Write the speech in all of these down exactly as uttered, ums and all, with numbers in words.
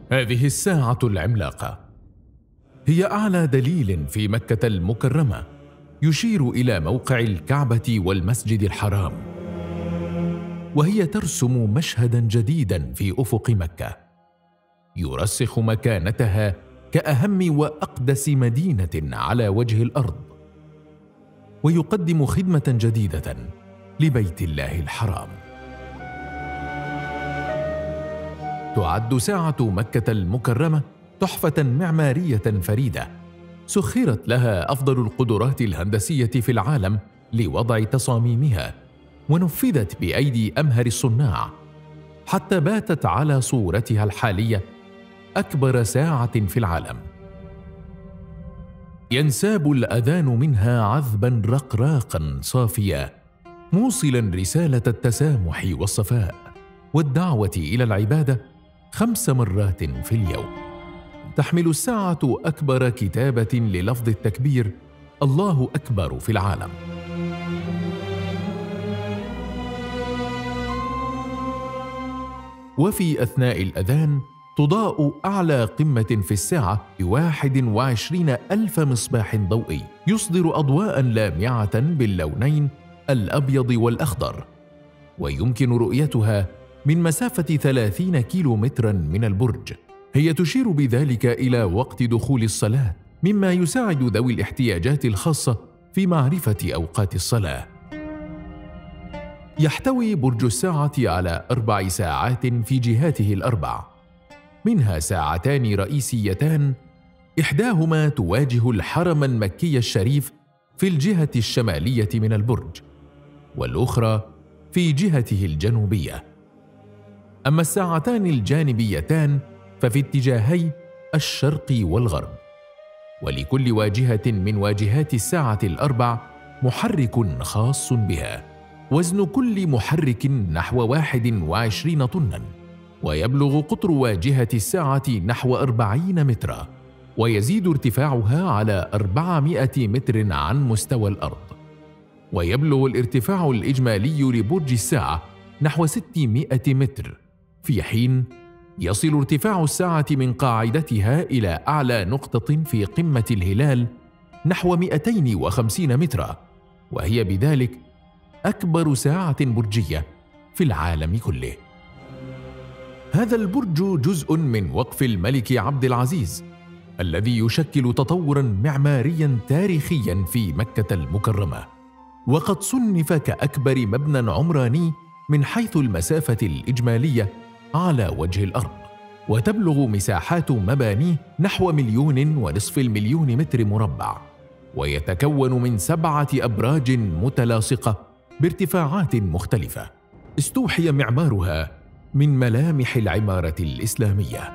هذه الساعة العملاقة هي أعلى دليل في مكة المكرمة يشير إلى موقع الكعبة والمسجد الحرام، وهي ترسم مشهدا جديدا في أفق مكة يرسخ مكانتها كأهم وأقدس مدينة على وجه الأرض، ويقدم خدمة جديدة لبيت الله الحرام. تعد ساعة مكة المكرمة تحفة معمارية فريدة سخرت لها أفضل القدرات الهندسية في العالم لوضع تصاميمها، ونفذت بأيدي أمهر الصناع حتى باتت على صورتها الحالية أكبر ساعة في العالم. ينساب الأذان منها عذبا رقراقا صافيا، موصلا رسالة التسامح والصفاء والدعوة إلى العبادة خمس مرات في اليوم. تحمل الساعة أكبر كتابة للفظ التكبير الله أكبر في العالم. وفي أثناء الأذان تضاء أعلى قمة في الساعة بواحد وعشرين ألف مصباح ضوئي يصدر أضواء لامعة باللونين الأبيض والأخضر، ويمكن رؤيتها من مسافة ثلاثين كيلو مترا من البرج. هي تشير بذلك إلى وقت دخول الصلاة، مما يساعد ذوي الاحتياجات الخاصة في معرفة أوقات الصلاة. يحتوي برج الساعة على أربع ساعات في جهاته الأربع، منها ساعتان رئيسيتان إحداهما تواجه الحرم المكي الشريف في الجهة الشمالية من البرج، والأخرى في جهته الجنوبية. أما الساعتان الجانبيتان ففي اتجاهي الشرق والغرب، ولكل واجهة من واجهات الساعة الأربع محرك خاص بها، وزن كل محرك نحو واحد وعشرين طناً، ويبلغ قطر واجهة الساعة نحو أربعين مترا، ويزيد ارتفاعها على أربعمائة متر عن مستوى الأرض، ويبلغ الارتفاع الإجمالي لبرج الساعة نحو ستمائة متر، في حين يصل ارتفاع الساعة من قاعدتها إلى أعلى نقطة في قمة الهلال نحو مئتين وخمسين مترا، وهي بذلك أكبر ساعة برجية في العالم كله. هذا البرج جزء من وقف الملك عبد العزيز الذي يشكل تطوراً معمارياً تاريخياً في مكة المكرمة، وقد صنف كأكبر مبنى عمراني من حيث المسافة الإجمالية على وجه الأرض، وتبلغ مساحات مبانيه نحو مليون ونصف المليون متر مربع، ويتكون من سبعة أبراج متلاصقة بارتفاعات مختلفة استوحي معمارها من ملامح العمارة الإسلامية.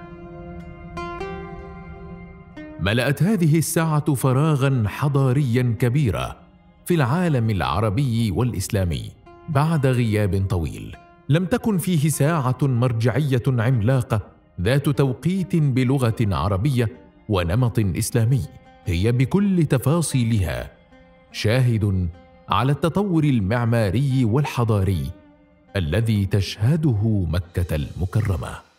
ملأت هذه الساعة فراغاً حضارياً كبيرا في العالم العربي والإسلامي بعد غياب طويل. لم تكن فيه ساعة مرجعية عملاقة ذات توقيت بلغة عربية ونمط إسلامي هي بكل تفاصيلها شاهد على التطور المعماري والحضاري الذي تشهده مكة المكرمة.